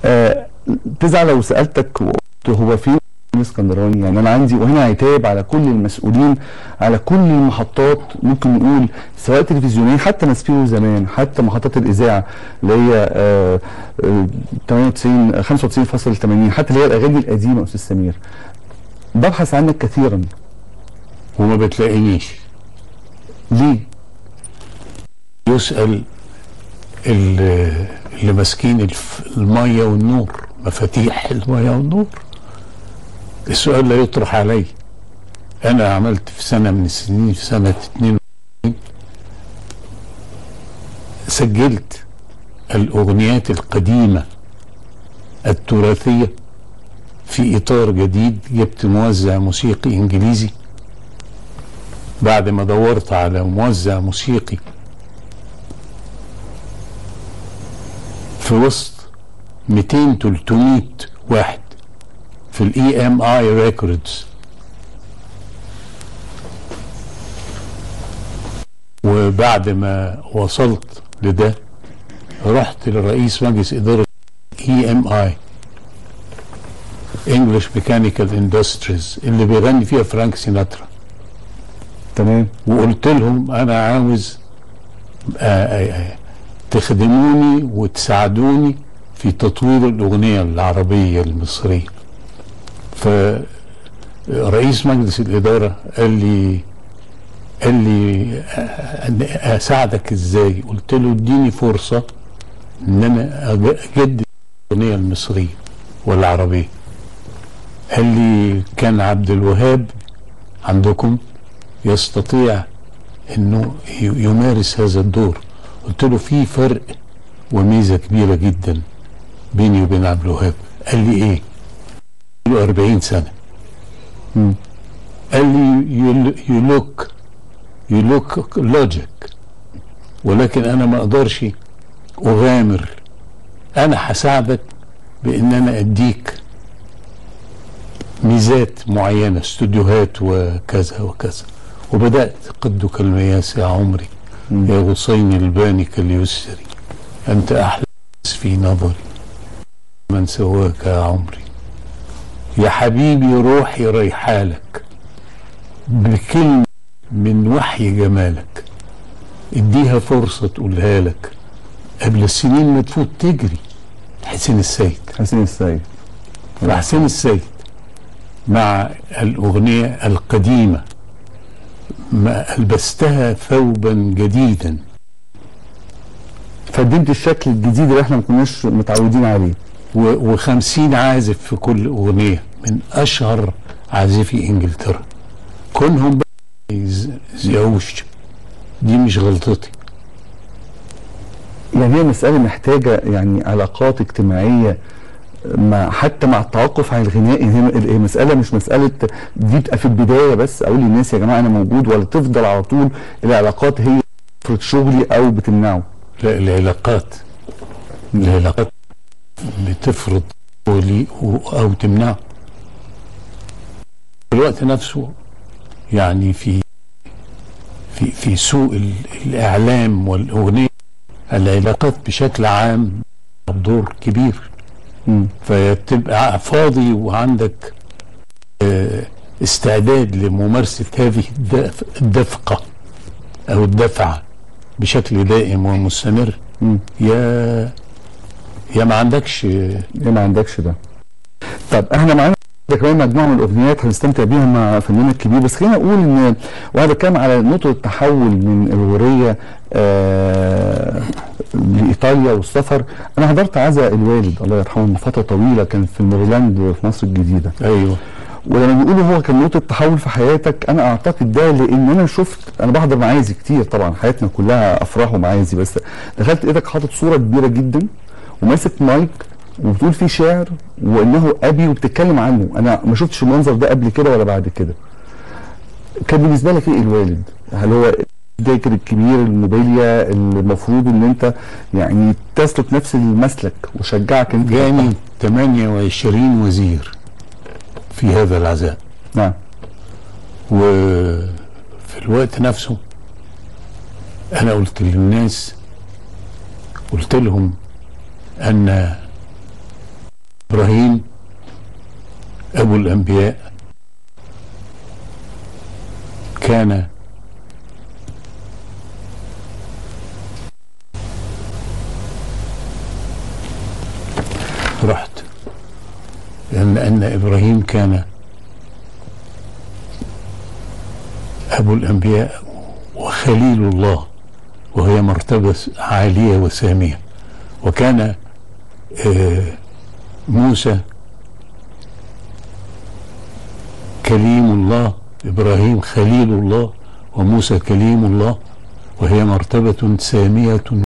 آه تزعل لو سالتك وقلت هو فين الاسكندراني؟ يعني انا عندي وهنا عتاب على كل المسؤولين على كل المحطات، ممكن نقول سواء تلفزيونيه حتى ناسبيرو زمان، حتى محطات الاذاعه اللي هي 98 95.80، حتى اللي هي الاغاني القديمه. استاذ سمير ببحث عنك كثيرا وما بتلاقينيش. ليه؟ يسأل اللي ماسكين الميه والنور، مفاتيح الميه والنور، السؤال لا يطرح علي. انا عملت في سنه من السنين، في سنه 22 سجلت الاغنيات القديمه التراثيه في اطار جديد. جبت موزع موسيقي انجليزي بعد ما دورت على موزع موسيقي في وسط 200 300 واحد في الاي ام اي ريكوردز. وبعد ما وصلت لده رحت لرئيس مجلس اداره اي ام اي انجلش ميكانيكال اندستريز اللي بيغني فيها فرانك سيناترا. تمام. وقلت لهم انا عاوز تخدموني وتساعدوني في تطوير الاغنيه العربيه المصريه. فرئيس مجلس الاداره قال لي اساعدك ازاي؟ قلت له اديني فرصه ان انا اجدد الاغنيه المصريه والعربيه. قال لي كان عبد الوهاب عندكم يستطيع انه يمارس هذا الدور. قلت له في فرق وميزه كبيره جدا بيني وبين عبد الوهاب. قال لي ايه؟ قلت له 40 سنه. قال لي you look logic، ولكن انا ما اقدرش اغامر. انا هساعدك بان انا اديك ميزات معينه، استوديوهات وكذا وكذا. وبدات قدك المياس يا عمري يا غصين الباني كاليسري، انت احلى في نظري من سواك يا عمري، يا حبيبي روحي ريحالك بكلمه من وحي جمالك، اديها فرصه تقولها لك قبل السنين ما تفوت تجري. حسين السيد. حسين السيد مع الأغنية القديمة ما ألبستها ثوبا جديدا، قدمت الشكل الجديد اللي احنا ما كناش متعودين عليه. و50 عازف في كل أغنية من أشهر عازفي إنجلترا. كونهم يزيوش، دي مش غلطتي. يعني هي مسألة محتاجة يعني علاقات اجتماعية حتى مع التوقف عن الغناء. هي مسألة مش مسألة دي تبقى في البداية بس أقول للناس يا جماعة أنا موجود، ولا تفضل على طول العلاقات هي بتفرض شغلي أو بتمنعه؟ لا، العلاقات بتفرض شغلي أو تمنعه. في الوقت نفسه يعني في سوق الإعلام والأغنية العلاقات بشكل عام دور كبير. فتبقى فاضي وعندك استعداد لممارسة هذه الدفقة أو الدفعة بشكل دائم ومستمر، يا ما عندكش ده. طب احنا معانا كمان مجموعه من الاغنيات هنستمتع بيها مع فنان الكبير، بس خلينا نقول ان وانا بتكلم على نقطه التحول من الغوريه لايطاليا والسفر. انا حضرت عزاء الوالد الله يرحمه من فتره طويله، كان في الميرلاند في مصر الجديده. ايوه. ولما بيقولوا هو كان نقطه تحول في حياتك، انا اعتقد ده لان انا انا بحضر معازي كتير طبعا، حياتنا كلها افراح ومعازي، بس دخلت ايدك حاطط صوره كبيره جدا وماسك مايك وبتقول فيه شعر وانه ابي وبتتكلم عنه. انا ما شفتش المنظر ده قبل كده ولا بعد كده. كان بالنسبه لك ايه الوالد؟ هل هو الذاكر الكبير الموبيليا المفروض ان انت يعني تسلك نفس المسلك وشجعك انت؟ جاني 28 وزير في هذا العزاء. نعم. وفي الوقت نفسه انا قلت للناس، قلت لهم ان إبراهيم أبو الأنبياء كان رحت، لأن إبراهيم كان أبو الأنبياء وخليل الله، وهي مرتبة عالية وسامية. وكان موسى كليم الله، إبراهيم خليل الله، وموسى كليم الله، وهي مرتبة سامية